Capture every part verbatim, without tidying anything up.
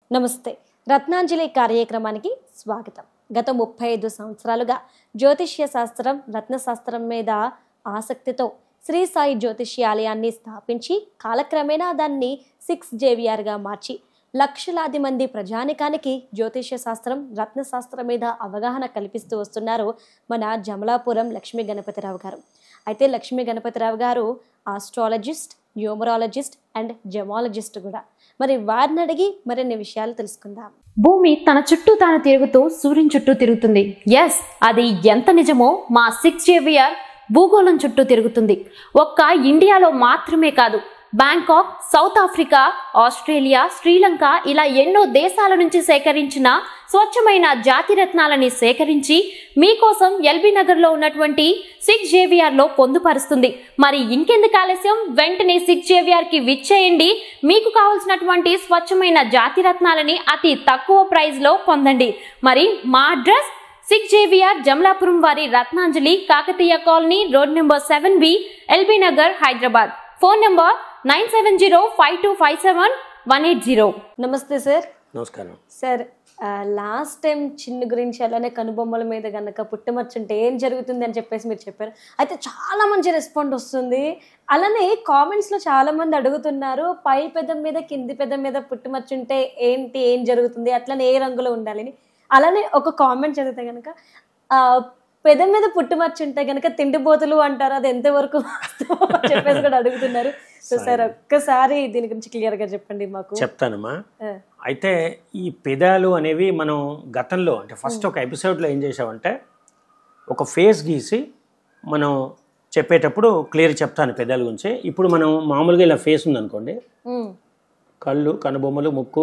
నమస్తే. రత్నాంజలి కార్యక్రమానికి స్వాగతం. గత ముప్పై ఐదు సంవత్సరాలుగా జ్యోతిష్య శాస్త్రం, రత్నశాస్త్రం మీద ఆసక్తితో శ్రీ సాయి జ్యోతిష్యాలయాన్ని స్థాపించి కాలక్రమేణా దాన్ని సిక్స్ జేవిఆర్గా మార్చి లక్షలాది మంది ప్రజానికానికి జ్యోతిష్య శాస్త్రం, రత్నశాస్త్రం మీద అవగాహన కల్పిస్తూ వస్తున్నారు మన జమలాపురం లక్ష్మీ గణపతిరావు గారు. అయితే లక్ష్మీ గణపతిరావు గారు ఆస్ట్రాలజిస్ట్, న్యూమరాలజిస్ట్ అండ్ జెమాలజిస్ట్ కూడా. మరి వారిని అడిగి మరిన్ని విషయాలు తెలుసుకుందాం. భూమి తన చుట్టూ తాను తిరుగుతూ సూర్యుని చుట్టూ తిరుగుతుంది. ఎస్, అది ఎంత నిజమో మా సిక్స్ జేవిఆర్ భూగోళం చుట్టూ తిరుగుతుంది. ఒక్క ఇండియాలో మాత్రమే కాదు, Bangkok, South Africa, Australia, Sri Lanka ఇలా ఎన్నో దేశాల నుంచి సేకరించిన స్వచ్ఛమైన జాతి రత్నాలని సేకరించి మీకోసం ఎల్బీ నగర్లో ఉన్నటువంటి సిక్స్ జేవిఆర్లో పొందుపరుస్తుంది. మరి ఇంకెందుకు ఆలస్యం, వెంటనే సిక్స్ జేవిఆర్కి విచ్చేయండి. మీకు కావాల్సినటువంటి స్వచ్ఛమైన జాతి రత్నాలని అతి తక్కువ ప్రైస్లో పొందండి. మరి మా అడ్రస్ సిక్స్ జేవిఆర్ జమలాపురం వారి Ratnanjali, Kakatiya colony, road number seven B, LB Nagar, Hyderabad. Phone number nine seven zero five two five seven one eight zero. నమస్తే సార్. నమస్కారం సార్, లాస్ట్ టైం చిన్న గురించి అలానే కనుబొమ్మల మీద కనుక పుట్టుమచ్చుంటే ఏం జరుగుతుంది అని చెప్పేసి మీరు చెప్పారు. అయితే చాలా మంచి రెస్పాండ్ వస్తుంది. అలానే కామెంట్స్లో చాలా మంది అడుగుతున్నారు, పై పెదం మీద కింది పెదం మీద పుట్టుమచ్చుంటే ఏంటి, ఏం జరుగుతుంది, అట్లనే ఏ రంగులో ఉండాలని. అలానే ఒక కామెంట్ చదివితే కనుక పెదం మీద పుట్టుమచ్చుంటే కనుక తిండిపోతులు అంటారు, అది ఎంతవరకు చెప్పేసి కూడా అడుగుతున్నారు. సో సార్, ఒక్కసారి దీని గురించి క్లియర్గా చెప్పండి మాకు. చెప్తానమ్మా. అయితే ఈ పెదాలు అనేవి మనం గతంలో అంటే ఫస్ట్ ఒక ఎపిసోడ్లో ఏం చేసామంటే ఒక ఫేస్ గీసి మనం చెప్పేటప్పుడు క్లియర్ చెప్తాను పెదాల గురించి. ఇప్పుడు మనం మామూలుగా ఇలా ఫేస్ ఉందనుకోండి, కళ్ళు, కనుబొమ్మలు, ముక్కు,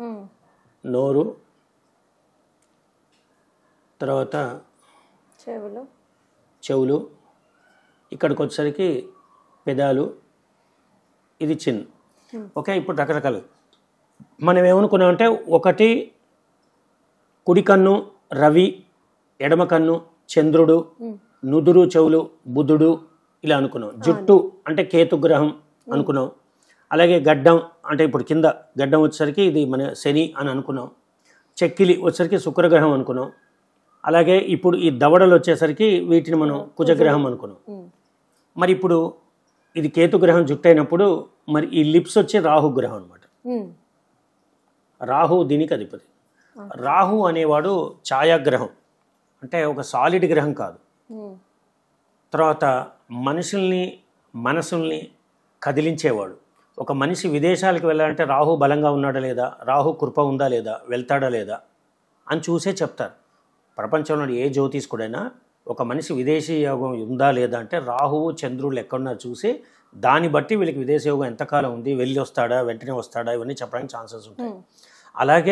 నోరు, తర్వాత చెవులు చెవులు ఇక్కడికి వచ్చేసరికి పెదాలు, ఇది చిన్. ఓకే, ఇప్పుడు రకరకాలు మనం ఏమనుకున్నామంటే ఒకటి కుడి కన్ను రవి, ఎడమ కన్ను చంద్రుడు, నుదురు చెవులు బుధుడు ఇలా అనుకున్నాం. జుట్టు అంటే కేతుగ్రహం అనుకున్నాం. అలాగే గడ్డం అంటే ఇప్పుడు కింద గడ్డం వచ్చేసరికి ఇది మన శని అని అనుకున్నాం. చెక్కిలి వచ్చేసరికి శుక్రగ్రహం అనుకున్నాం. అలాగే ఇప్పుడు ఈ దవడలు వచ్చేసరికి వీటిని మనం కుజగ్రహం అనుకున్నాం. మరి ఇప్పుడు ఇది కేతుగ్రహం జుట్టు అయినప్పుడు మరి ఈ లిప్స్ వచ్చి రాహుగ్రహం అనమాట. రాహు దీనికి అధిపతి. రాహు అనేవాడు ఛాయాగ్రహం, అంటే ఒక సాలిడ్ గ్రహం కాదు. తర్వాత మనుషుల్ని మనసుల్ని కదిలించేవాడు. ఒక మనిషి విదేశాలకు వెళ్ళాలంటే రాహు బలంగా ఉన్నాడా లేదా, రాహు కృప ఉందా లేదా, వెళ్తాడా లేదా అని చూసే చెప్తారు. ప్రపంచంలో ఏ జ్యోతిష్కుడైనా ఒక మనిషి విదేశీ యోగం ఉందా లేదా అంటే రాహువు చంద్రులు ఎక్కడున్నారు చూసి దాన్ని బట్టి వీళ్ళకి విదేశీ యోగం ఎంతకాలం ఉంది, వెళ్ళి వస్తాడా, వెంటనే వస్తాడా, ఇవన్నీ చెప్పడానికి ఛాన్సెస్ ఉంటాయి. అలాగే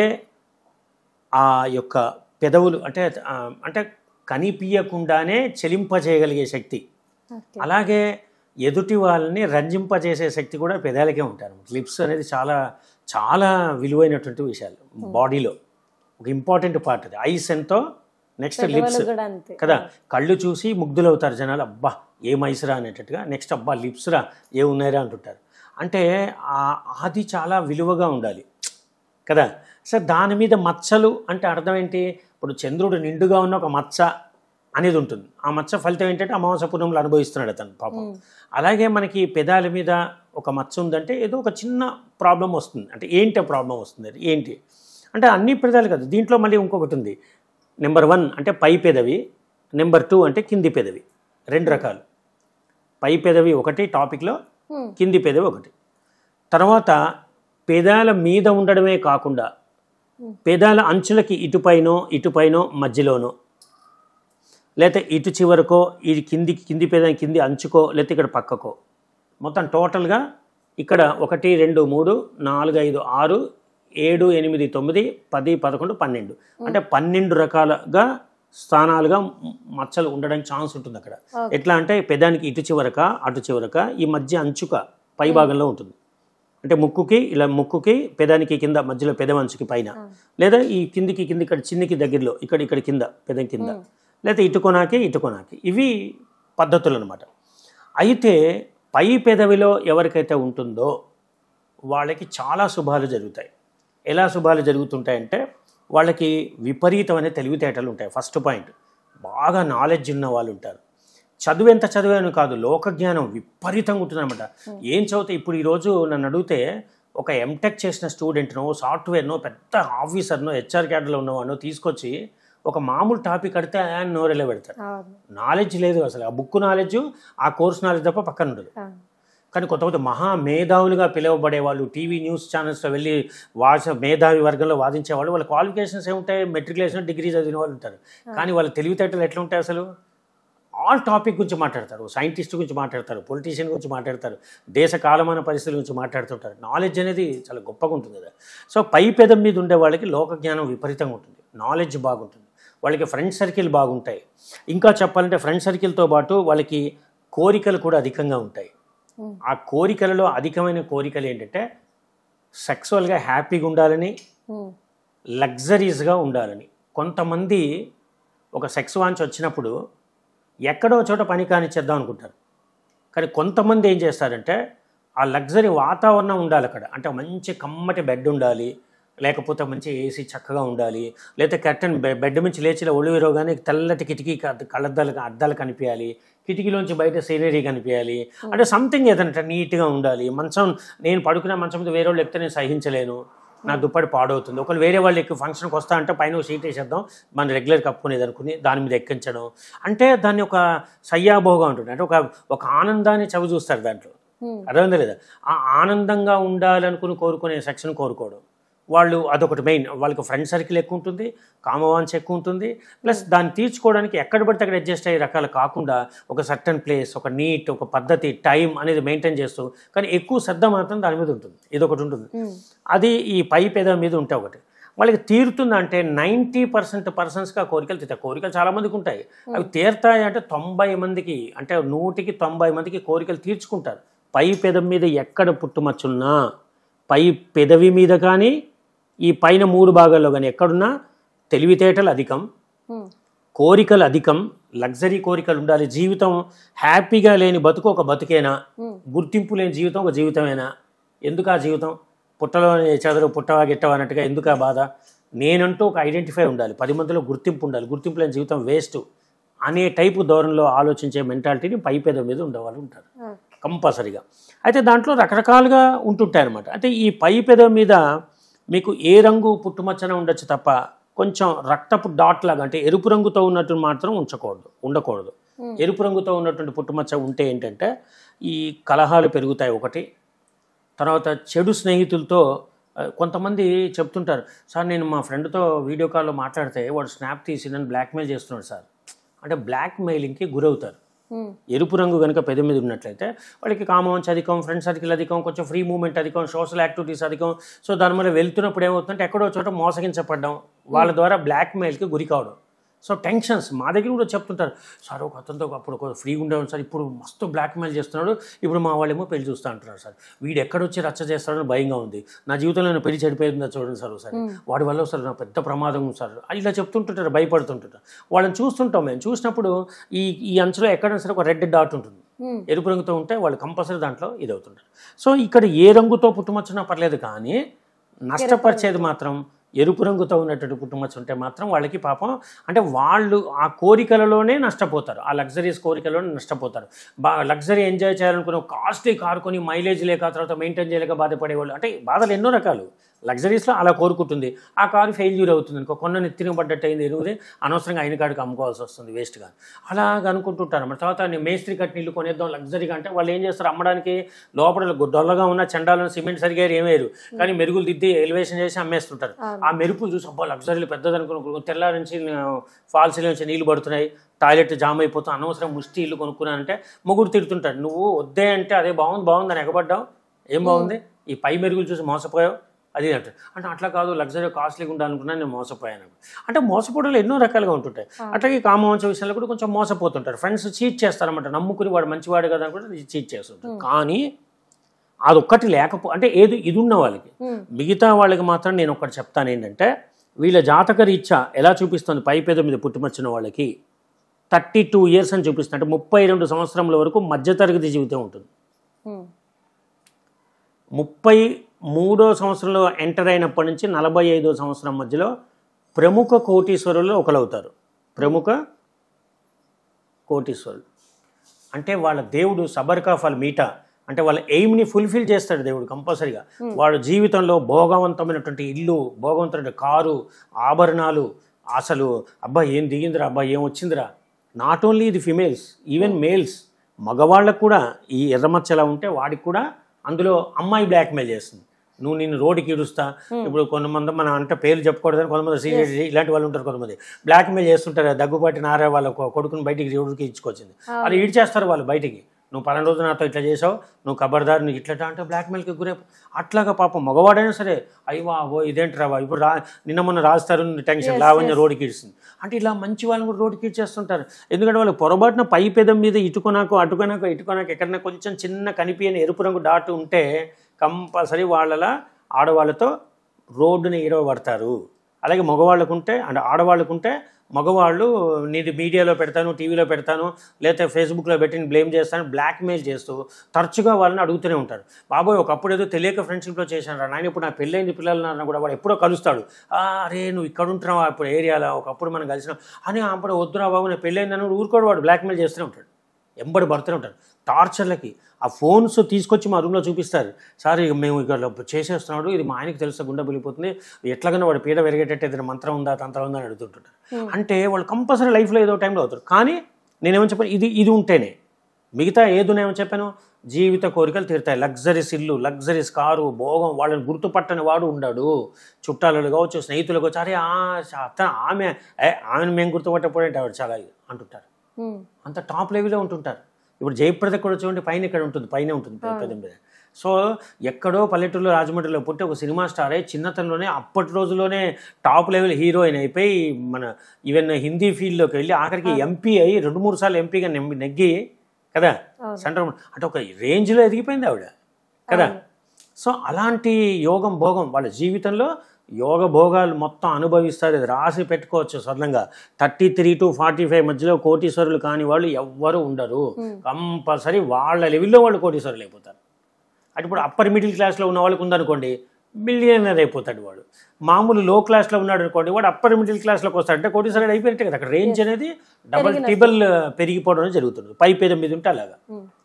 ఆ యొక్క పెదవులు అంటే అంటే కనిపించకుండానే చెలింపజేయగలిగే శక్తి, అలాగే ఎదుటి వాళ్ళని రంజింపజేసే శక్తి కూడా పెదాలకే ఉంటారు. లిప్స్ అనేది చాలా చాలా విలువైనటువంటి విషయాలు బాడీలో ఒక ఇంపార్టెంట్ పార్ట్. అది ఐస్ ఎంతో, నెక్స్ట్ లిప్స్ కదా. కళ్ళు చూసి ముగ్ధులు అవుతారు జనాలు, అబ్బా ఏం ఐస్రా అనేటట్టుగా. నెక్స్ట్ అబ్బా లిప్స్రా ఏ ఉన్నాయిరా అంటుంటారు. అంటే అది చాలా విలువగా ఉండాలి కదా. సార్, దాని మీద మచ్చలు అంటే అర్థం ఏంటి? ఇప్పుడు చంద్రుడు నిండుగా ఉన్న ఒక మచ్చ అనేది ఉంటుంది. ఆ మచ్చ ఫలితం ఏంటంటే అమావాస్య పూర్ణంలో అనుభవిస్తున్నాడు అతను పాపం. అలాగే మనకి పెదాల మీద ఒక మచ్చ ఉందంటే ఏదో ఒక చిన్న ప్రాబ్లం వస్తుంది. అంటే ఏంటి ప్రాబ్లం వస్తుంది, అది ఏంటి అంటే అన్ని పెదాలు కదా. దీంట్లో మళ్ళీ ఇంకొకటి ఉంది. నెంబర్ వన్ అంటే పై పెదవి, నెంబర్ టూ అంటే కింది పెదవి. రెండు రకాలు. పై పెదవి ఒకటి టాపిక్లో, కింది పెదవి ఒకటి. తర్వాత పెదాల మీద ఉండడమే కాకుండా పెదాల అంచులకి ఇటుపైనో ఇటుపైనో మధ్యలోనో, లేకపోతే ఇటు చివరకో, ఇది కిందికి కింది పెద కింది అంచుకో, లేకపోతే ఇక్కడ పక్కకో, మొత్తం టోటల్గా ఇక్కడ ఒకటి రెండు మూడు నాలుగు ఐదు ఆరు ఏడు ఎనిమిది తొమ్మిది పది పదకొండు పన్నెండు అంటే పన్నెండు రకాలుగా స్థానాలుగా మచ్చలు ఉండడానికి ఛాన్స్ ఉంటుంది అక్కడ. ఎట్లా అంటే పెదానికి ఇటు చివరక అటు చివరక ఈ మధ్య అంచుక పై భాగంలో ఉంటుంది. అంటే ముక్కుకి ఇలా ముక్కుకి పెదానికి కింద మధ్యలో పెదవంచుకి పైన, లేదా ఈ కిందికి కింది ఇక్కడ చిన్నికి దగ్గరలో ఇక్కడ ఇక్కడ కింద పెదం కింద, లేదా ఇటుకొనాకి ఇటుకొనాకి. ఇవి పద్ధతులు అనమాట. అయితే పై పెదవిలో ఎవరికైతే ఉంటుందో వాళ్ళకి చాలా శుభాలు జరుగుతాయి. ఎలా శుభాలు జరుగుతుంటాయంటే వాళ్ళకి విపరీతమైన తెలివితేటలు ఉంటాయి. ఫస్ట్ పాయింట్, బాగా నాలెడ్జ్ ఉన్న వాళ్ళు ఉంటారు. చదువు ఎంత చదివాను కాదు, లోకజ్ఞానం విపరీతంగా ఉంటుందన్నమాట. ఏం చదివితే ఇప్పుడు ఈరోజు నన్ను అడిగితే ఒక ఎంటెక్ చేసిన స్టూడెంట్నో, సాఫ్ట్వేర్నో, పెద్ద ఆఫీసర్నో, హెచ్ఆర్ క్యాడర్లో ఉన్నవాడినో తీసుకొచ్చి ఒక మామూలు టాపిక్ అడితే ఆయన నోరెలా పెడతారు. నాలెడ్జ్ లేదు అసలు, ఆ బుక్ నాలెడ్జ్, ఆ కోర్స్ నాలెడ్జ్ తప్ప పక్కన ఉండదు. కానీ కొత్త కొత్త మహా మేధావులుగా పిలువబడే వాళ్ళు, టీవీ న్యూస్ ఛానల్స్లో వెళ్ళి వాచ మేధావి వర్గంలో వాదించేవాళ్ళు, వాళ్ళ క్వాలిఫికేషన్స్ ఏముంటాయి, మెట్రికులేషన్, డిగ్రీ చదివిన వాళ్ళు ఉంటారు. కానీ వాళ్ళ తెలివితేటలు ఎట్లా ఉంటాయి అసలు, ఆల్ టాపిక్ గురించి మాట్లాడతారు, సైంటిస్ట్ గురించి మాట్లాడతారు, పొలిటీషియన్ గురించి మాట్లాడతారు, దేశ కాలమాన పరిస్థితుల గురించి మాట్లాడుతుంటారు. నాలెడ్జ్ అనేది చాలా గొప్పగా ఉంటుంది కదా. సో పై పెదం మీద ఉండే వాళ్ళకి లోకజ్ఞానం విపరీతంగా ఉంటుంది, నాలెడ్జ్ బాగుంటుంది, వాళ్ళకి ఫ్రెండ్ సర్కిల్ బాగుంటాయి. ఇంకా చెప్పాలంటే ఫ్రెండ్ సర్కిల్తో పాటు వాళ్ళకి కోరికలు కూడా అధికంగా ఉంటాయి. ఆ కోరికలలో అధికమైన కోరికలు ఏంటంటే సెక్సువల్గా హ్యాపీగా ఉండాలని, లగ్జరీస్గా ఉండాలని. కొంతమంది ఒక సెక్స్ వాంచ్ వచ్చినప్పుడు ఎక్కడో చోట పని కానిచ్చేద్దాం అనుకుంటారు. కానీ కొంతమంది ఏం చేస్తారంటే ఆ లగ్జరీ వాతావరణం ఉండాలి అక్కడ. అంటే మంచి కమ్మటి బెడ్ ఉండాలి, లేకపోతే మంచి ఏసీ చక్కగా ఉండాలి, లేకపోతే కర్టన్ బెడ్ నుంచి లేచిన ఒళ్ళు విరవగానే తెల్లటి కిటికీ కళ్ళద్దాలు అద్దాలు కనిపించాలి, కిటికీలోంచి బయట సీనరీ కనిపించాలి. అంటే సంథింగ్ ఏదంటే నీట్గా ఉండాలి. మంచం, నేను పడుకునే మంచం మీద వేరే వాళ్ళు ఎక్కితే నేను సహించలేను, నా దుప్పటి పాడవుతుంది. ఒకవేళ వేరే వాళ్ళు ఎక్కువ ఫంక్షన్కి వస్తా అంటే పైన సీట్ వేసేద్దాం, మన రెగ్యులర్ కప్పుకునేది అనుకుని దాని మీద ఎక్కించడం. అంటే దాన్ని ఒక సయ్యాభోగా ఉంటుంది, అంటే ఒక ఒక ఆనందాన్ని చవి చూస్తారు దాంట్లో. అర్థమైందా లేదా? ఆ ఆనందంగా ఉండాలనుకుని కోరుకునే సెక్షన్ కోరుకోవడం వాళ్ళు, అదొకటి మెయిన్. వాళ్ళకి ఫ్రెండ్ సర్కిల్ ఎక్కువ ఉంటుంది, కామవాంఛ ఎక్కువ ఉంటుంది. ప్లస్ దాన్ని తీర్చుకోవడానికి ఎక్కడ పడితే అక్కడ అడ్జస్ట్ అయ్యే రకాలు కాకుండా ఒక సర్టన్ ప్లేస్, ఒక నీట్, ఒక పద్ధతి, టైం అనేది మెయింటైన్ చేస్తూ, కానీ ఎక్కువ శ్రద్ధ మాత్రం దాని మీద ఉంటుంది. ఇదొకటి ఉంటుంది. అది ఈ పై పెద మీద ఉంటే ఒకటి వాళ్ళకి తీరుతుందంటే నైంటీ పర్సెంట్ పర్సన్స్కి ఆ కోరికలు తీరుతాయి. కోరికలు చాలామందికి ఉంటాయి, అవి తీరుతాయి అంటే తొంభై మందికి, అంటే నూటికి తొంభై మందికి కోరికలు తీర్చుకుంటారు. పై పెదవి మీద ఎక్కడ పుట్టుమచ్చున్నా, పై పెదవి మీద కానీ ఈ పైన మూడు భాగాల్లో కానీ ఎక్కడున్నా తెలివితేటలు అధికం, కోరికలు అధికం, లగ్జరీ కోరికలు ఉండాలి. జీవితం హ్యాపీగా లేని బతుకు ఒక బతుకేనా, గుర్తింపు లేని జీవితం ఒక జీవితమేనా, ఎందుకు ఆ జీవితం, పుట్టలో చదువు పుట్టవా గిట్టవా అన్నట్టుగా ఎందుకు ఆ బాధ, నేనంటూ ఒక ఐడెంటిఫై ఉండాలి, పది మందిలో గుర్తింపు ఉండాలి, గుర్తింపు లేని జీవితం వేస్ట్ అనే టైపు ధోరణిలో ఆలోచించే మెంటాలిటీని పై పెద మీద ఉండేవాళ్ళు ఉంటారు కంపల్సరీగా. అయితే దాంట్లో రకరకాలుగా ఉంటుంటాయి అన్నమాట. అయితే ఈ పై పెద మీద మీకు ఏ రంగు పుట్టుమచ్చన ఉండొచ్చు తప్ప కొంచెం రక్తపు డాట్ లాగా, అంటే ఎరుపు రంగుతో ఉన్నట్టు మాత్రం ఉంచకూడదు, ఉండకూడదు. ఎరుపు రంగుతో ఉన్నటువంటి పుట్టుమచ్చ ఉంటే ఏంటంటే ఈ కలహాలు పెరుగుతాయి ఒకటి. తర్వాత చెడు స్నేహితులతో, కొంతమంది చెప్తుంటారు, సార్ నేను మా ఫ్రెండ్తో వీడియో కాల్లో మాట్లాడితే వాడు స్నాప్ తీసి నన్ను బ్లాక్మెయిల్ చేస్తున్నాడు సార్. అంటే బ్లాక్మెయిలింగ్కి గురవుతారు. ఎరుపు రంగు కనుక పెద మీద ఉన్నట్లయితే వాళ్ళకి కామవాంఛ అధికం, ఫ్రెండ్ సర్కిల్ అధికం, కొంచెం ఫ్రీ మూవ్మెంట్ అధికం, సోషల్ యాక్టివిటీస్ అధికం. సో దానివల్ల వెళ్తున్నప్పుడు ఏమవుతుందంటే ఎక్కడో చోట మోసగించబడ్డం, వాళ్ళ ద్వారా బ్లాక్మెయిల్కి గురి కావడం. సో టెన్షన్స్ మా దగ్గర కూడా చెప్తుంటారు, సార్ ఒక అతనితో అప్పుడు ఫ్రీగా ఉండేవాడు సార్, ఇప్పుడు మస్తు బ్లాక్మెయిల్ చేస్తున్నాడు, ఇప్పుడు మా వాళ్ళేమో పెళ్లి చూస్తూ అంటున్నారు సార్, వీడు ఎక్కడొచ్చి రచ్చ చేస్తాడని భయంగా ఉంది, నా జీవితంలో నేను పెళ్లి చెడిపోయిందో చూడండి సార్ ఒకసారి, వాడి వల్ల సార్ నా పెద్ద ప్రమాదం ఉంది సార్, ఇలా చెప్తుంటుంటారు, భయపడుతుంటారు. వాళ్ళని చూస్తుంటాం మేము. చూసినప్పుడు ఈ ఈ అంచులో ఎక్కడైనా సరే ఒక రెడ్ డాట్ ఉంటుంది, ఎరుపు రంగుతో ఉంటే వాళ్ళు కంపల్సరీ దాంట్లో ఇది అవుతుంటారు. సో ఇక్కడ ఏ రంగుతో పుట్టుమచ్చినా పర్లేదు, కానీ నష్టపరిచేది మాత్రం ఎరుపు రంగుతో ఉన్నటువంటి పుట్టుమచ్చ ఉంటే మాత్రం వాళ్ళకి పాపం, అంటే వాళ్ళు ఆ కోరికలలోనే నష్టపోతారు, ఆ లగ్జరీస్ కోరికలలోనే నష్టపోతారు. బా లగ్జరీ ఎంజాయ్ చేయాలనుకున్న కాస్ట్లీ కారు కొని మైలేజ్ లేక, తర్వాత మెయింటైన్ చేయలేక బాధపడేవాళ్ళు, అంటే బాధలు ఎన్నో రకాలు. లగ్జరీస్లో అలా కోరుకుంటుంది, ఆ కారు ఫెయిల్యూర్ అవుతుంది అనుకో, కొన్న నెత్తిన పడ్డట్టు అయింది, ఎరువుది అనవసరంగా అయిన కాడికి అమ్ముకోవాల్సి వస్తుంది వేస్ట్గా, అలాగ అనుకుంటుంటారు అన్నమాట. తర్వాత మేస్త్రి కట్టిన ఇల్లు కొనేద్దాం లగ్జరీగా అంటే వాళ్ళు ఏం చేస్తారు, అమ్మడానికి లోపల డొల్లగా ఉన్న చండాలను సిమెంట్ సరిగా ఏమేరు, కానీ మెరుగులు దిద్ది ఎలివేషన్ చేసి అమ్మేస్తుంటారు. ఆ మెరుపులు చూసి అబ్బా లగ్జరీలు పెద్దది అనుకున్న, తెల్లారి నుంచి ఫాల్స్ నుంచి నీళ్ళు పడుతున్నాయి, టాయిలెట్ జామ్ అయిపోతాం, అనవసరం ముష్టి ఇల్లు కొనుక్కున్నానంటే మొగుడు తిడుతుంటాడు, నువ్వు వద్దే అంటే అదే బాగుంది బాగుంది అని ఎగబడ్డావు, ఏం బాగుంది, ఈ పై మెరుగులు చూసి మోసపోయావు అది అంటే. అంటే అట్లా కాదు, లగ్జరీ కాస్ట్లీగా ఉండాలనుకున్నా నేను మోసపోయాను. అంటే మోసపోవడంలో ఎన్నో రకాలుగా ఉంటుంటాయి. అట్లాగే కామవాంఛ విషయంలో కూడా కొంచెం మోసపోతుంటారు, ఫ్రెండ్స్ చీట్ చేస్తారన్నమాట, నమ్ముకుని వాడు మంచివాడు కదా అనుకుంటే చీట్ చేస్తుంటారు. కానీ అదొక్కటి లేకపో, అంటే ఏది ఇది ఉన్న వాళ్ళకి, మిగతా వాళ్ళకి మాత్రం నేను ఒకటి చెప్తాను ఏంటంటే, వీళ్ళ జాతక రీత్యా ఎలా చూపిస్తుంది పై పెద మీద పుట్టుమచ్చిన వాళ్ళకి థర్టీ టూ ఇయర్స్ అని చూపిస్తుంది, అంటే ముప్పై రెండు సంవత్సరముల వరకు మధ్యతరగతి జీవితం ఉంటుంది. ముప్పై మూడో సంవత్సరంలో ఎంటర్ అయినప్పటి నుంచి నలభై ఐదో సంవత్సరం మధ్యలో ప్రముఖ కోటీశ్వరులు ఒకలవుతారు. ప్రముఖ కోటీశ్వరులు అంటే వాళ్ళ దేవుడు సబర్కా ఫల్ మీటా అంటే వాళ్ళ ఎయిమ్ని ఫుల్ఫిల్ చేస్తాడు దేవుడు కంపల్సరీగా. వాళ్ళ జీవితంలో భోగవంతమైనటువంటి ఇల్లు, భోగవంతమైన కారు, ఆభరణాలు, అసలు అబ్బా ఏం దిగిందిరా, అబ్బా ఏం వచ్చిందిరా. నాట్ ఓన్లీ ఇది ఫిమేల్స్, ఈవెన్ మేల్స్, మగవాళ్ళకు కూడా ఈ ఎర్రమచ్చ ఎలా ఉంటే వాడికి కూడా అందులో అమ్మాయి బ్లాక్మెయిల్ చేస్తుంది. నువ్వు నిన్ను రోడ్డుకి ఇడుస్తా. ఇప్పుడు కొంతమంది మనం అంటే పేర్లు చెప్పుకోవడానికి కొంతమంది సీనియర్ ఇలాంటి వాళ్ళు ఉంటారు. కొంతమంది బ్లాక్మెయిల్ చేస్తుంటారు. దగ్గుబాటి నారా వాళ్ళ కొడుకుని బయటికి రోడ్డుకి ఇచ్చుకొచ్చింది, వాళ్ళు ఈడ్చేస్తారు వాళ్ళు బయటికి. నువ్వు పలానా రోజు నాతో ఇట్లా చేసావు, నువ్వు కబర్దారు, నువ్వు ఇట్లా అంటే బ్లాక్మెయిల్కి గురే. అట్లాగా పాపం మగవాడైనా సరే అయ్యవా ఓ ఇదేంటి రావా ఇప్పుడు రా నిన్న మొన్న రాస్తారు టెన్షన్ లావణ్య రోడ్డుకి ఇడుస్తుంది అంటే ఇలా మంచి వాళ్ళని కూడా రోడ్డుకి ఇచ్చేస్తుంటారు. ఎందుకంటే వాళ్ళు పొరపాటున పై పెదం మీద ఇటుకొనాకు అటుకొనాకు ఇటుకొనాకు ఎక్కడైనా కొంచెం చిన్న కనిపించని ఎరుపు రంగు డాట్ ఉంటే కంపల్సరీ వాళ్ళలా ఆడవాళ్ళతో రోడ్డుని ఈడవబడతారు. అలాగే మగవాళ్ళకు ఉంటే అంటే ఆడవాళ్ళకు ఉంటే మగవాళ్ళు నీది మీడియాలో పెడతాను, టీవీలో పెడతాను, లేకపోతే ఫేస్బుక్లో పెట్టి బ్లేమ్ చేస్తాను, బ్లాక్మెయిల్ చేస్తూ తరచుగా వాళ్ళని అడుగుతూనే ఉంటారు. బాబోయ్ ఒకప్పుడు ఏదో తెలియక ఫ్రెండ్షిప్లో చేశాను రా నాయన, ఇప్పుడు నా పెళ్ళైంది పిల్లలన్నా కూడా వాడు ఎప్పుడో కలుస్తాడు. అరే నువ్వు ఇక్కడ ఉంటున్నావా ఇప్పుడు ఏరియాలో, ఒకప్పుడు మనం కలిసినాం అని అప్పుడు వద్దురా బాబు నేను పెళ్ళైందని ఊరుకోడు, వాడు బ్లాక్మెయిల్ చేస్తూనే ఉంటాడు, ఎంబడి పడుతూనే ఉంటాడు టార్చర్లకి. ఆ ఫోన్స్ తీసుకొచ్చి మా రూమ్లో చూపిస్తారు, సార్ ఇక మేము ఇక్కడ చేసేస్తున్నాడు, ఇది మా ఆయనకి తెలిస్తే గుండె బలిపోతుంది, ఎట్లాగైనా వాడు పీడ పెరిగేటట్టు ఏదైనా మంత్రం ఉందా తంత్రం ఉందా అని అడుగుతుంటారు. అంటే వాళ్ళు కంపల్సరీ లైఫ్లో ఏదో టైంలో అవుతారు. కానీ నేనేమని చెప్పాను, ఇది ఇది ఉంటేనే మిగతా ఏదో చెప్పాను, జీవిత కోరికలు తీరుతాయి. లగ్జరీస్ ఇల్లు, లగ్జరీస్ కారు, భోగం, వాళ్ళని గుర్తుపట్టని వాడు ఉండడు. చుట్టాలు కావచ్చు, స్నేహితులు కావచ్చు, అరే అతను ఆమె ఆమెను మేము గుర్తుపట్టకపోతే ఆవిడ చాలా అంటుంటారు. అంత టాప్ లెవెల్లో ఉంటుంటారు. ఇప్పుడు జయప్రద కూడా చూడండి పైన ఇక్కడ ఉంటుంది, పైన ఉంటుంది పెద్ద మీద. సో ఎక్కడో పల్లెటూరులో రాజమండ్రిలో పుట్టి ఒక సినిమా స్టార్ అయ్యి చిన్నతనంలోనే అప్పటి రోజుల్లోనే టాప్ లెవెల్ హీరోయిన్ అయిపోయి మన ఈవెన్ హిందీ ఫీల్డ్లోకి వెళ్ళి ఆఖరికి ఎంపీ అయ్యి రెండు మూడు సార్లు ఎంపీగా నెగ్గి కదా సెంట్రల్ అంటే ఒక రేంజ్లో ఎదిగిపోయింది ఆవిడ కదా. సో అలాంటి యోగం భోగం వాళ్ళ జీవితంలో యోగ భోగాలు మొత్తం అనుభవిస్తారు. ఇది రాసి పెట్టుకోవచ్చు సరళంగా. Thirty three to forty five మధ్యలో కోటీశ్వరులు కాని వాళ్ళు ఎవ్వరూ ఉండరు. కంపల్సరీ వాళ్ళ లెవెల్లో వాళ్ళు కోటీశ్వరులు అయిపోతారు. అంటే ఇప్పుడు అప్పర్ మిడిల్ క్లాస్లో ఉన్న వాళ్ళకు ఉందనుకోండి మిలియనర్ అయిపోతాడు వాడు. మామూలు లో క్లాస్లో ఉన్నాడు అనుకోండి వాడు అప్పర్ మిడిల్ క్లాస్లోకి వస్తాడు అంటే కోటీశ్వరుడు అయిపోయినట్టే కదా. అక్కడ రేంజ్ అనేది డబల్ ట్రిబుల్ పెరిగిపోవడం జరుగుతుంది. పై పెదవి మీద ఉంటే అలాగా,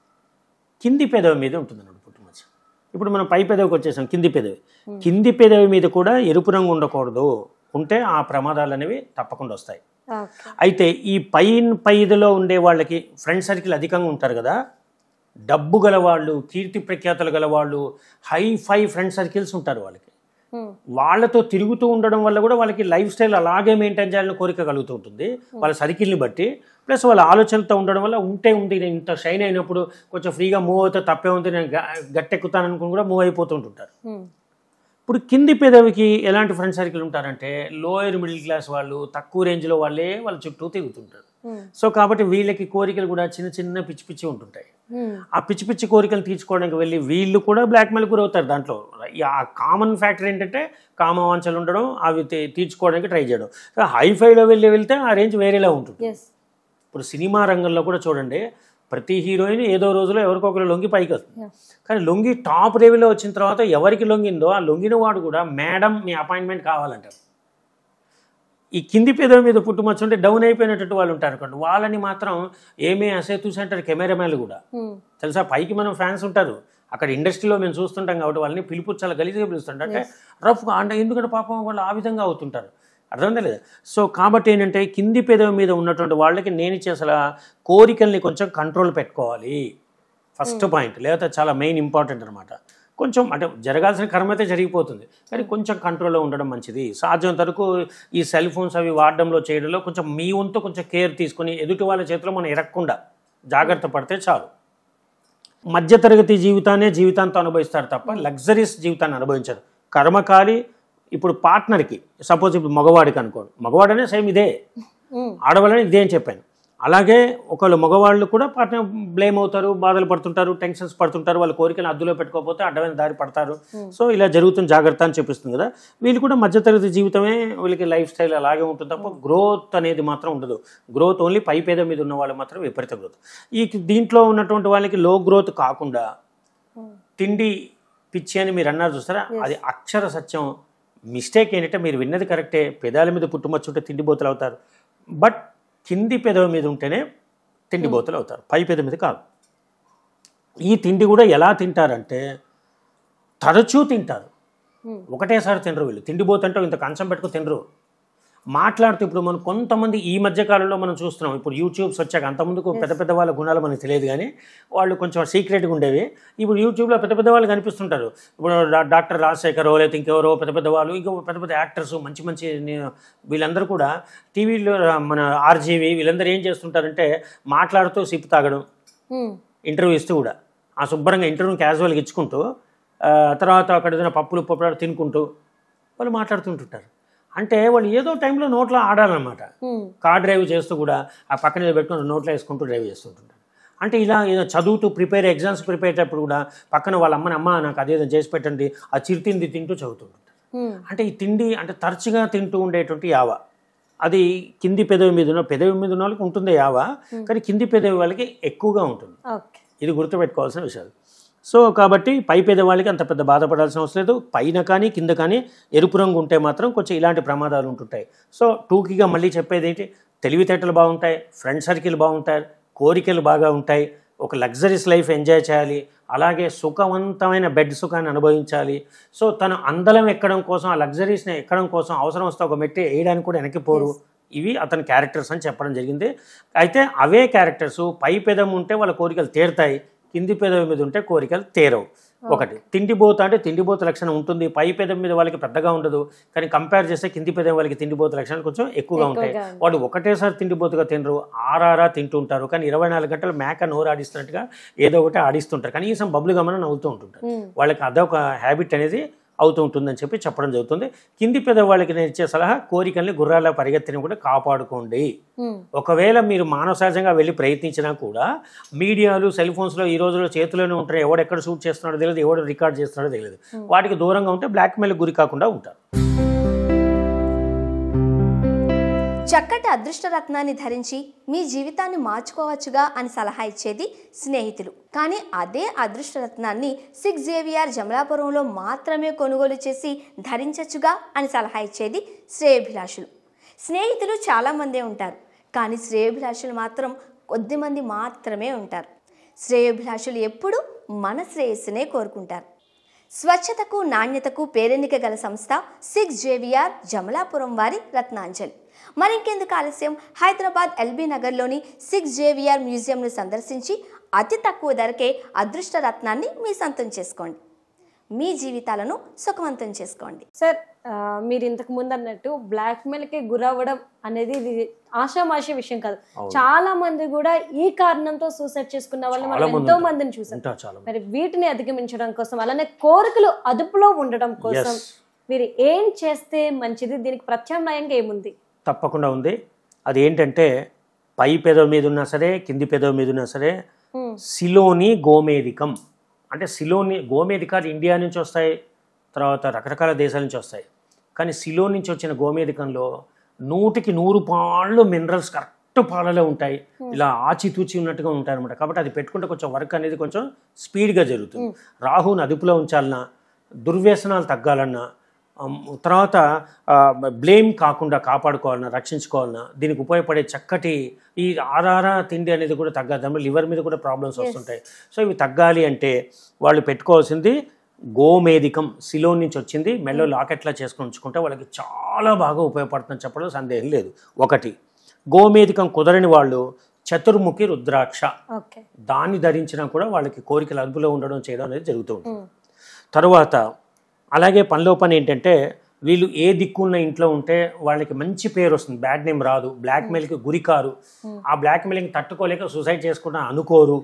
కింది పెదవి మీద ఉంటుంది అన్నమాట పుట్టుమచ్చ. ఇప్పుడు మనం పై పెదవికి వచ్చేసాం, కింది పెదవి. కింది పెదవి మీద కూడా ఎరుపు రంగు ఉండకూడదు, ఉంటే ఆ ప్రమాదాలు అనేవి తప్పకుండా వస్తాయి. అయితే ఈ పై పైదిలో ఉండే వాళ్ళకి ఫ్రెండ్ సర్కిల్ అధికంగా ఉంటారు కదా, డబ్బు గలవాళ్ళు, కీర్తి ప్రఖ్యాతలు గలవాళ్ళు, హై ఫై ఫ్రెండ్ సర్కిల్స్ ఉంటారు వాళ్ళకి. వాళ్ళతో తిరుగుతూ ఉండడం వల్ల కూడా వాళ్ళకి లైఫ్ స్టైల్ అలాగే మెయింటైన్ చేయాలని కోరిక కలుగుతూ ఉంటుంది వాళ్ళ సర్కిల్ని బట్టి. ప్లస్ వాళ్ళ ఆలోచనలతో ఉండడం వల్ల ఉంటే ఉంది నేను ఇంత షైన్ అయినప్పుడు కొంచెం ఫ్రీగా మూవ్ అవుతే తప్పే ఉంది, నేను గట్టెక్కుతాను అనుకుని కూడా మూవ్ అయిపోతూ ఉంటుంటారు. ఇప్పుడు కింది పెదవికి ఎలాంటి ఫ్రెండ్ సర్కిల్ ఉంటారంటే లోయర్ మిడిల్ క్లాస్ వాళ్ళు, తక్కువ రేంజ్లో వాళ్ళే వాళ్ళ చుట్టూ తిరుగుతుంటారు. సో కాబట్టి వీళ్ళకి కోరికలు కూడా చిన్న చిన్న పిచ్చి పిచ్చి ఉంటుంటాయి. ఆ పిచ్చి పిచ్చి కోరికలు తీర్చుకోవడానికి వెళ్ళి వీళ్ళు కూడా బ్లాక్మెయిల్ గురవుతారు. దాంట్లో ఆ కామన్ ఫ్యాక్టర్ ఏంటంటే కామవాంఛలు ఉండడం, అవి తీర్చుకోవడానికి ట్రై చేయడం. హైఫైలో వెళ్ళి వెళ్తే ఆ రేంజ్ వేరేలా ఉంటుంది. ఇప్పుడు సినిమా రంగంలో కూడా చూడండి, ప్రతి హీరోయిన్ ఏదో రోజులో ఎవరికొకరు లొంగి పైకి వస్తుంది. కానీ లొంగి టాప్ లెవెల్లో వచ్చిన తర్వాత ఎవరికి లొంగిందో ఆ లొంగిన వాడు కూడా మేడం మీ అపాయింట్మెంట్ కావాలంటారు. ఈ కింది పెదవి మీద పుట్టుమచ్చ ఉంటే డౌన్ అయిపోయినట్టు వాళ్ళు ఉంటారు అనుకోండి, వాళ్ళని మాత్రం ఏమీ అసేతూసి అంటారు కెమెరామెన్లు కూడా. తెలుసా, పైకి మనం ఫ్యాన్స్ ఉంటారు, అక్కడ ఇండస్ట్రీలో మేము చూస్తుంటాం కాబట్టి వాళ్ళని పిలుపు చాలా గలీజ్గా పిలుస్తుంటారు. అంటే రఫ్గా అంటే ఎందుకంటే పాపం వాళ్ళు ఆ విధంగా అవుతుంటారు. అర్థమైందా లేదా? సో కాబట్టి ఏంటంటే కింది పెదవి మీద ఉన్నటువంటి వాళ్ళకి నేను ఇచ్చే అసలు కోరికల్ని కొంచెం కంట్రోల్ పెట్టుకోవాలి ఫస్ట్ పాయింట్. లేకపోతే చాలా మెయిన్ ఇంపార్టెంట్ అనమాట. కొంచెం అంటే జరగాల్సిన కర్మ అయితే జరిగిపోతుంది, కానీ కొంచెం కంట్రోల్లో ఉండడం మంచిది. సాధ్యమైనంత వరకు ఈ సెల్ ఫోన్స్ అవి వాడడంలో చేయడంలో కొంచెం మీ వంతు కొంచెం కేర్ తీసుకుని ఎదుటి వాళ్ళ చేతిలో మనం ఇరక్కుండా జాగ్రత్త పడితే చాలు. మధ్యతరగతి జీవితాన్ని జీవితాంతం అనుభవిస్తారు తప్ప లగ్జరీస్ జీవితాన్ని అనుభవించారు. కర్మకాలి ఇప్పుడు పార్ట్నర్కి సపోజ్ ఇప్పుడు మగవాడికి అనుకోండి, మగవాడనే సేమ్ ఇదే, ఆడవాళ్ళని ఇదే అని చెప్పాను. అలాగే ఒకళ్ళు మగవాళ్ళు కూడా పార్ట్నర్ బ్లేమ్ అవుతారు, బాధలు పడుతుంటారు, టెన్షన్స్ పడుతుంటారు, వాళ్ళ కోరికలు అద్దులో పెట్టుకోకపోతే అడ్డమైన దారి పడతారు. సో ఇలా జరుగుతుంది, జాగ్రత్త అని చెప్పిస్తుంది కదా. వీళ్ళు కూడా మధ్యతరగతి జీవితమే, వీళ్ళకి లైఫ్ స్టైల్ అలాగే ఉంటుంది తప్ప గ్రోత్ అనేది మాత్రం ఉండదు. గ్రోత్ ఓన్లీ పై పేద మీద ఉన్న వాళ్ళు మాత్రం విపరీత గ్రోత్. ఈ దీంట్లో ఉన్నటువంటి వాళ్ళకి లో గ్రోత్ కాకుండా తిండి పిచ్చి అని మీరు అన్నారు చూస్తారా, అది అక్షర సత్యం. మిస్టేక్ ఏంటంటే మీరు విన్నది కరెక్టే, పెదాల మీద పుట్టుమచ్చుంటే తిండిబోతులు అవుతారు, బట్ కింది పెదవి మీద ఉంటేనే తిండిబోతులు అవుతారు, పై పెదవి మీద కాదు. ఈ తిండి కూడా ఎలా తింటారంటే తరచూ తింటారు, ఒకటేసారి తినరు వీళ్ళు. తిండిపోతుంటే ఇంత కంచం పెట్టుకుని తినరు. మాట్లాడుతూ ఇప్పుడు మనం కొంతమంది ఈ మధ్యకాలంలో మనం చూస్తున్నాం, ఇప్పుడు యూట్యూబ్స్ వచ్చాక, అంతకుముందుకు పెద్ద పెద్ద వాళ్ళ గుణాలు మనకు తెలియదు కానీ వాళ్ళు కొంచెం సీక్రెట్గా ఉండేవి. ఇప్పుడు యూట్యూబ్లో పెద్ద పెద్ద వాళ్ళు కనిపిస్తుంటారు. ఇప్పుడు డాక్టర్ రాజశేఖర్ లేకపోతే ఇంకెవరో పెద్ద పెద్ద వాళ్ళు, ఇంకో పెద్ద పెద్ద యాక్టర్స్, మంచి మంచి వీళ్ళందరూ కూడా టీవీలో మన ఆర్జీవి వీళ్ళందరూ ఏం చేస్తుంటారంటే మాట్లాడుతూ సిప్ తాగడం, ఇంటర్వ్యూ ఇస్తూ కూడా ఆ శుభ్రంగా ఇంటర్వ్యూ క్యాజువల్గా ఇచ్చుకుంటూ తర్వాత అక్కడ ఏదైనా పప్పులు పప్పులు తినుకుంటూ వాళ్ళు మాట్లాడుతుంటుంటారు. అంటే వాళ్ళు ఏదో టైంలో నోట్లో ఆడాలన్నమాట. కార్ డ్రైవ్ చేస్తూ కూడా ఆ పక్కన ఏదో పెట్టుకుని నోట్లో వేసుకుంటూ డ్రైవ్ చేస్తుంటుంటారు. అంటే ఇలా ఏదో చదువుతూ ప్రిపేర్ ఎగ్జామ్స్ ప్రిపేర్ అయ్యేటప్పుడు కూడా పక్కన వాళ్ళ అమ్మని, అమ్మ నాకు అదేదో చేసి పెట్టండి, ఆ చిరుతిండి తింటూ చదువుతుంటారు. అంటే ఈ తిండి అంటే తరచుగా తింటూ ఉండేటువంటి యావ, అది కింది పెదవి మీద ఉన్న పెదవి మీద ఉన్న వాళ్ళకి ఉంటుంది యావ, కానీ కింది పెదవి వాళ్ళకి ఎక్కువగా ఉంటుంది. ఇది గుర్తుపెట్టుకోవాల్సిన విషయాలు. సో కాబట్టి పై పెదవాళ్ళకి అంత పెద్ద బాధపడాల్సిన అవసరం లేదు. పైన కానీ కింద కానీ ఎరుపు రంగు ఉంటే మాత్రం కొంచెం ఇలాంటి ప్రమాదాలు ఉంటుంటాయి. సో టూకీగా మళ్ళీ చెప్పేది ఏంటి, తెలివితేటలు బాగుంటాయి, ఫ్రెండ్ సర్కిల్ బాగుంటాయి, కోరికలు బాగా ఉంటాయి, ఒక లగ్జరీస్ లైఫ్ ఎంజాయ్ చేయాలి, అలాగే సుఖవంతమైన బెడ్ సుఖాన్ని అనుభవించాలి. సో తను అందలం ఎక్కడం కోసం, ఆ లగ్జరీస్ని ఎక్కడం కోసం అవసరం వస్తే ఒక మెట్టి వేయడానికి కూడా వెనక్కిపోరు. ఇవి అతని క్యారెక్టర్స్ అని చెప్పడం జరిగింది. అయితే అవే క్యారెక్టర్స్ పై పెదం ఉంటే వాళ్ళ కోరికలు తీరుతాయి, కింది పెదవి మీద ఉంటే కోరికలు తీరవు. ఒకటి తిండిబోత అంటే తిండిబోత లక్షణం ఉంటుంది, పై పెదవి మీద వాళ్ళకి పెద్దగా ఉండదు, కానీ కంపేర్ చేస్తే కింది పెదవి వాళ్ళకి తిండిబోత లక్షణాలు కొంచెం ఎక్కువగా ఉంటాయి. వాళ్ళు ఒకటేసారి తిండిబోతుగా తినరు, ఆరారా తింటుంటారు, కానీ ఇరవై నాలుగు గంటలు మేక నోరు ఆడిస్తున్నట్టుగా ఏదో ఒకటి ఆడిస్తుంటారు, కనీసం బబ్బులు గమనం నవ్వుతూ ఉంటుంటారు. వాళ్ళకి అదొక హ్యాబిట్ అనేది అవుతూ ఉంటుందని చెప్పి చెప్పడం జరుగుతుంది. కింది పెదవి వాళ్ళకి నేను ఇచ్చే సలహా, కోరికల్ని గుర్రాల పరిగెత్తిని కూడా కాపాడుకోండి. ఒకవేళ మీరు మానవ సహజంగా వెళ్ళి ప్రయత్నించినా కూడా మీడియాలు సెల్ ఫోన్స్లో ఈ రోజుల్లో చేతిలోనే ఉంటారు, ఎవడు ఎక్కడ షూట్ చేస్తున్నాడో తెలియదు, ఎవడు రికార్డ్ చేస్తున్నాడో తెలియదు. వాటికి దూరంగా ఉంటే బ్లాక్మెయిల్ గురి కాకుండా ఉంటారు. చక్కటి అదృష్టరత్నాన్ని ధరించి మీ జీవితాన్ని మార్చుకోవచ్చుగా అని సలహా ఇచ్చేది స్నేహితులు. కానీ అదే అదృష్టరత్నాన్ని సిక్స్ జేవిఆర్ జమలాపురంలో మాత్రమే కొనుగోలు చేసి ధరించచ్చుగా అని సలహా ఇచ్చేది శ్రేయోభిలాషులు. స్నేహితులు చాలామందే ఉంటారు, కానీ శ్రేయోభిలాషులు మాత్రం కొద్దిమంది మాత్రమే ఉంటారు. శ్రేయోభిలాషులు ఎప్పుడూ మన శ్రేయస్సునే కోరుకుంటారు. స్వచ్ఛతకు నాణ్యతకు పేరెన్నిక గల సంస్థ సిక్స్ జేవిఆర్ జమలాపురం వారి రత్నాంజలి. మరింకెందుకు ఆలస్యం, హైదరాబాద్ ఎల్బీ నగర్లోని సిక్స్ జేవిఆర్ మ్యూజియంను సందర్శించి అతి తక్కువ ధరకే అదృష్ట రత్నాన్ని మీ సొంతం చేసుకోండి, మీ జీవితాలను సుఖవంతం చేసుకోండి. సార్, మీరు ఇంతకు ముందు అన్నట్టు బ్లాక్ మెయిల్కి గురవ్వడం అనేది ఇది ఆషామాషి విషయం కాదు. చాలా మంది కూడా ఈ కారణంతో సూసైడ్ చేసుకున్న వాళ్ళు మనం ఎంతో మందిని చూసాం. మరి వీటిని అధిగమించడం కోసం, అలానే కోరికలు అదుపులో ఉండడం కోసం మీరు ఏం చేస్తే మంచిది? దీనికి ప్రత్యామ్నాయంగా ఏముంది? తప్పకుండా ఉంది. అది ఏంటంటే పై పెదవి మీద ఉన్నా సరే, కింది పెదవి మీద ఉన్నా సరే, సిలోని గోమేధికం అంటే సిలోని గోమేధికాలు ఇండియా నుంచి వస్తాయి, తర్వాత రకరకాల దేశాల నుంచి వస్తాయి. కానీ సిలో నుంచి వచ్చిన గోమేధికంలో నూటికి నూరు పాళ్ళు మినరల్స్ కరెక్ట్ పాలలో ఉంటాయి, ఇలా ఆచితూచి ఉన్నట్టుగా ఉంటాయి అనమాట. కాబట్టి అది పెట్టుకుంటే కొంచెం వర్క్ అనేది కొంచెం స్పీడ్గా జరుగుతుంది. రాహుని అదుపులో ఉంచాలన్నా, దుర్వ్యసనాలు తగ్గాలన్నా, తర్వాత బ్లేమ్ కాకుండా కాపాడుకోవాలన్నా, రక్షించుకోవాలన్నా దీనికి ఉపయోగపడే చక్కటి ఈ ఆరారా తిండి అనేది కూడా తగ్గాలి. దానివల్ల లివర్ మీద కూడా ప్రాబ్లమ్స్ వస్తుంటాయి. సో ఇవి తగ్గాలి అంటే వాళ్ళు పెట్టుకోవాల్సింది గోమేధికం, సిలోన్ నుంచి వచ్చింది. మెల్లో లాకెట్లా చేసుకొని ఉంచుకుంటే వాళ్ళకి చాలా బాగా ఉపయోగపడుతుందని చెప్పడం సందేహం లేదు. ఒకటి, గోమేధికం కుదరని వాళ్ళు చతుర్ముఖి రుద్రాక్ష, దాన్ని ధరించినా కూడా వాళ్ళకి కోరికలు అదుపులో ఉండడం చేయడం అనేది జరుగుతూ ఉంటుంది. తరువాత అలాగే పనిలో పని ఏంటంటే వీళ్ళు ఏ దిక్కున్న ఇంట్లో ఉంటే వాళ్ళకి మంచి పేరు వస్తుంది, బ్యాడ్ నేమ్ రాదు, బ్లాక్మెయిల్కి గురికారు. ఆ బ్లాక్మెయిల్కి తట్టుకోలేక సూసైడ్ చేసుకుంటా అనుకోరు.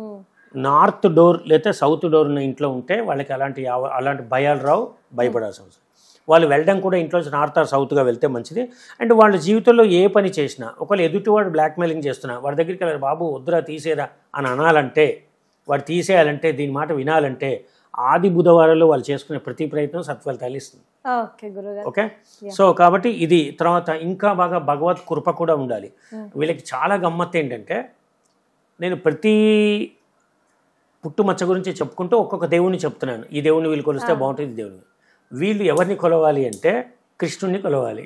నార్త్ డోర్ లేదా సౌత్ డోర్ ఉన్న ఇంట్లో ఉంటే వాళ్ళకి అలాంటి అలాంటి భయాలు రావు, భయపడాల్సిన అవసరం. వాళ్ళు వెళ్ళడం కూడా ఇంట్లో నార్త్ ఆర్ సౌత్గా వెళ్తే మంచిది. అండ్ వాళ్ళ జీవితంలో ఏ పని చేసినా ఒకవేళ ఎదుటివాడు బ్లాక్మెయిలింగ్ చేస్తున్నా వాడి దగ్గరికి వెళ్ళారు, బాబు వద్దురా తీసేరా అని అనాలంటే, వాడు తీసేయాలంటే, దీని మాట వినాలంటే ఆది బుధవారాల్లో వాళ్ళు చేసుకునే ప్రతి ప్రయత్నం సత్ఫలితాలు ఇస్తుంది. ఓకే, సో కాబట్టి ఇది. తర్వాత ఇంకా బాగా భగవత్ కృప కూడా ఉండాలి. వీళ్ళకి చాలా గమ్మత్తు ఏంటంటే, నేను ప్రతి పుట్టుమచ్చ గురించి చెప్పుకుంటూ ఒక్కొక్క దేవుడిని చెప్తున్నాను. ఈ దేవుడిని వీళ్ళు కొలిస్తే బాగుంటుంది, ఈ దేవుడిని. వీళ్ళు ఎవరిని కొలవాలి అంటే కృష్ణుడిని కొలవాలి.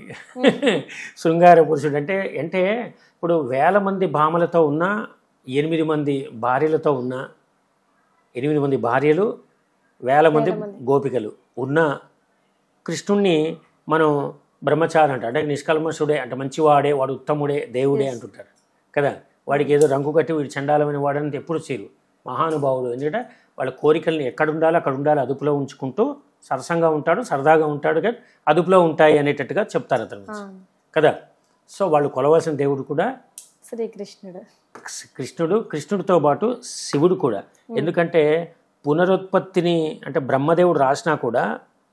శృంగార పురుషుడు అంటే అంటే ఇప్పుడు వేల మంది భామలతో ఉన్న, ఎనిమిది మంది భార్యలతో ఉన్న, ఎనిమిది మంది భార్యలు, వేల మంది గోపికలు ఉన్న కృష్ణుణ్ణి మనం బ్రహ్మచారి అంట, అంటే నిష్కల్మషుడే, అంటే మంచివాడే, వాడు ఉత్తముడే, దేవుడే అంటుంటారు కదా. వాడికి ఏదో రంగు కట్టి వీడు చండాలమైన వాడని ఎప్పుడు చేరు మహానుభావుడు. ఎందుకంటే వాళ్ళ కోరికల్ని ఎక్కడ ఉండాలో అక్కడ ఉండాలి, అదుపులో ఉంచుకుంటూ సరసంగా ఉంటాడు, సరదాగా ఉంటాడు కదా, అదుపులో ఉంటాయి అనేటట్టుగా చెప్తారు అతను కదా. సో వాళ్ళు కొలవాల్సిన దేవుడు కూడా శ్రీకృష్ణుడు. కృష్ణుడు, కృష్ణుడితో పాటు శివుడు కూడా. ఎందుకంటే పునరుత్పత్తిని అంటే బ్రహ్మదేవుడు రాసినా కూడా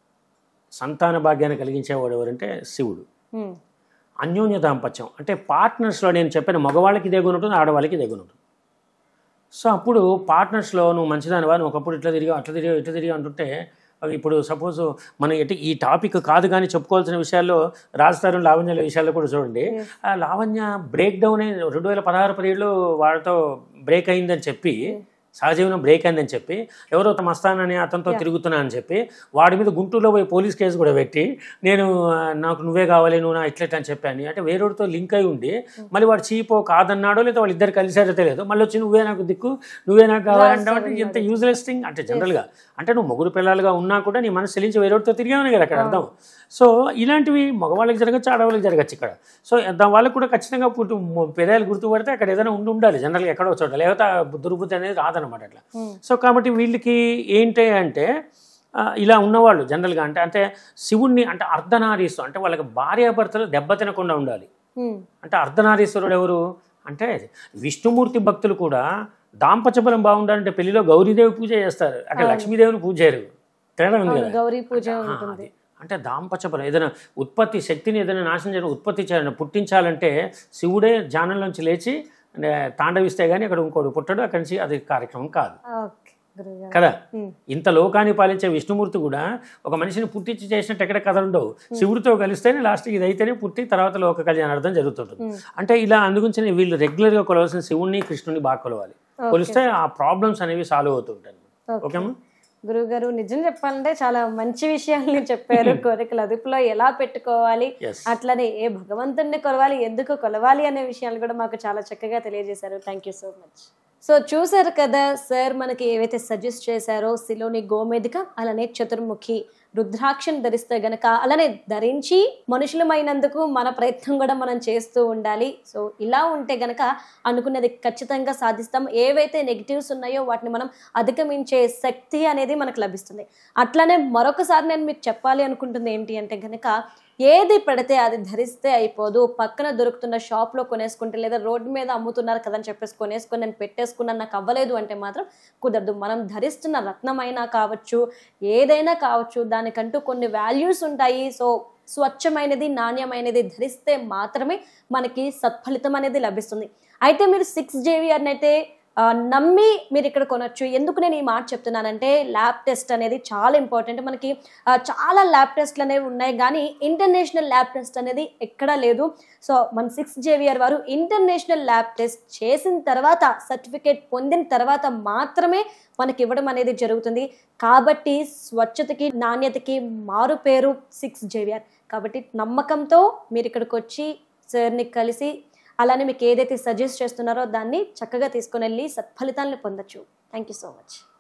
సంతాన భాగ్యాన్ని కలిగించేవాడు ఎవరంటే శివుడు. అన్యోన్య దాంపత్యం అంటే పార్ట్నర్స్లో నేను చెప్పిన మగవాళ్ళకి ఇదే గుణం ఉంటుంది, ఆడవాళ్ళకి ఇదే గుణం ఉంటుంది. సో అప్పుడు పార్ట్నర్స్లో నువ్వు మంచిదానివా, నువ్వు ఒకప్పుడు ఇట్లా తిరిగా అట్లా తిరిగా ఇట్లా తిరిగా అంటుంటే, ఇప్పుడు సపోజ్ మనం ఎటు ఈ టాపిక్ కాదు కానీ చెప్పుకోవాల్సిన విషయాల్లో రాజధాని లావణ్యాల విషయాల్లో కూడా చూడండి. ఆ లావణ్య బ్రేక్ డౌన్ అయి రెండు వేల పదహారు పదిహేడులో వాళ్ళతో బ్రేక్ అయిందని చెప్పి, సహజీవనం బ్రేక్ అయిందని చెప్పి, ఎవరో తమ మస్తానని అతనితో తిరుగుతున్నా అని చెప్పి వాడి మీద గుంటూరులో పోయి పోలీస్ కేసు కూడా పెట్టి, నేను నాకు నువ్వే కావాలి, నువ్వు నా ఇట్లెట్ అని చెప్పాను అంటే వేరేతో లింక్ అయి ఉండి మళ్ళీ వాడు చీపో కాదన్నాడో లేదా వాళ్ళు ఇద్దరు కలిసారో తెలియదు, మళ్ళీ వచ్చి నువ్వే నాకు దిక్కు, నువ్వే నాకు కావాలంటే ఎంత యూజ్లెస్ థింగ్ అంటే జనరల్గా. అంటే నువ్వు మొగుడు పిల్లలుగా ఉన్నా కూడా నీ మనసు చెల్లించి వేరేతో తిరిగామని కదా అక్కడ అర్థం. సో ఇలాంటివి మగవాళ్ళకి జరగచ్చు, ఆడవాళ్ళకి జరగచ్చు ఇక్కడ. సో దాని వాళ్ళకి కూడా ఖచ్చితంగా పుట్టు పెదాలు గుర్తుపడితే అక్కడ ఏదైనా ఉండి ఉండాలి జనరల్గా ఎక్కడో చోట, లేకపోతే దుర్బుద్ధి అనేది రాదనమాట అట్లా. సో కాబట్టి వీళ్ళకి ఏంటి అంటే ఇలా ఉన్నవాళ్ళు జనరల్గా అంటే అంటే శివుణ్ణి అంటే అర్ధనారీశ్వరు అంటే వాళ్ళకి భార్యాభర్తలు దెబ్బ తినకుండా ఉండాలి. అంటే అర్ధనారీశ్వరుడు ఎవరు అంటే విష్ణుమూర్తి భక్తులు కూడా దాంపత్య బలం బాగుండాలంటే పెళ్లిలో గౌరీదేవి పూజ చేస్తారు, అక్కడ లక్ష్మీదేవిని పూజ చేయరు. తేడా ఉంది కదా. గౌరీ పూజ ఉంటుంది. అంటే దాంపత్య బలం ఏదైనా ఉత్పత్తి శక్తిని ఏదైనా నాశనం చేయడం, ఉత్పత్తి చేయాలని పుట్టించాలంటే శివుడే జ్ఞానంలోంచి లేచి తాండవిస్తే గానీ అక్కడ ఇంకోటి పుట్టడు, అక్కడి నుంచి అది కార్యక్రమం కాదు కదా. ఇంత లోకాన్ని పాలించే విష్ణుమూర్తి కూడా ఒక మనిషిని పుట్టించి చేసినట్టు ఎక్కడ కథలు ఉండవు. శివుడితో కలిస్తేనే లాస్ట్కి ఇది అయితేనే పుట్టి తర్వాత లోక కళ్యాణార్థం జరుగుతుంటుంది. అంటే ఇలా అందుగురించి వీళ్ళు రెగ్యులర్గా కొలవాల్సిన శివుణ్ణి కృష్ణుని బాగా కొలవాలి. కొలిస్తే ఆ ప్రాబ్లమ్స్ అనేవి సాల్వ్ అవుతుంటాయి. ఓకేమ్మా. గురువు గారు నిజం చెప్పాలంటే చాలా మంచి విషయాల్ని చెప్పారు. కోరికలు అదుపులో ఎలా పెట్టుకోవాలి, అట్లనే ఏ భగవంతుడిని కొలవాలి, ఎందుకు కొలవాలి అనే విషయాలు కూడా మాకు చాలా చక్కగా తెలియజేశారు. Thank you so much. So చూసారు కదా సార్ మనకి ఏవైతే సజెస్ట్ చేశారో శిలోని గోమేధిక, అలానే చతుర్ముఖి రుద్రాక్షను ధరిస్తే గనక, అలానే ధరించి మనుషులమైనందుకు మన ప్రయత్నం కూడా మనం చేస్తూ ఉండాలి. సో ఇలా ఉంటే గనక అనుకున్నది ఖచ్చితంగా సాధిస్తాం. ఏవైతే నెగిటివ్స్ ఉన్నాయో వాటిని మనం అధిగమించే శక్తి అనేది మనకు లభిస్తుంది. అట్లానే మరొకసారి నేను మీకు చెప్పాలి అనుకుంటుంది ఏంటి అంటే గనక, ఏది పెడితే అది ధరిస్తే అయిపోదు. పక్కన దొరుకుతున్న షాప్లో కొనేసుకుంటే లేదా రోడ్డు మీద అమ్ముతున్నారు కదా అని చెప్పేసి కొనేసుకొని నేను పెట్టేసుకున్నాను నాకు అవ్వలేదు అంటే మాత్రం కుదరదు. మనం ధరిస్తున్న రత్నమైనా కావచ్చు, ఏదైనా కావచ్చు, దానికంటూ కొన్ని వాల్యూస్ ఉంటాయి. సో స్వచ్ఛమైనది, నాణ్యమైనది ధరిస్తే మాత్రమే మనకి సత్ఫలితం అనేది లభిస్తుంది. అయితే మీరు సిక్స్ జేవిఆర్ని అయితే నమ్మి మీరు ఇక్కడ కొనొచ్చు. ఎందుకు నేను ఈ మాట చెప్తున్నానంటే, ల్యాబ్ టెస్ట్ అనేది చాలా ఇంపార్టెంట్. మనకి చాలా ల్యాబ్ టెస్ట్లు అనేవి ఉన్నాయి కానీ ఇంటర్నేషనల్ ల్యాబ్ టెస్ట్ అనేది ఎక్కడా లేదు. సో మన సిక్స్ జేవిఆర్ వారు ఇంటర్నేషనల్ ల్యాబ్ టెస్ట్ చేసిన తర్వాత, సర్టిఫికేట్ పొందిన తర్వాత మాత్రమే మనకి ఇవ్వడం అనేది జరుగుతుంది. కాబట్టి స్వచ్ఛతకి, నాణ్యతకి మారు పేరు సిక్స్ జేవిఆర్. కాబట్టి నమ్మకంతో మీరు ఇక్కడికి వచ్చి సార్ని కలిసి, అలానే మీకు ఏదైతే సజెస్ట్ చేస్తున్నారో దాన్ని చక్కగా తీసుకుని వెళ్ళి సత్ఫలితాలను పొందొచ్చు. Thank you so much.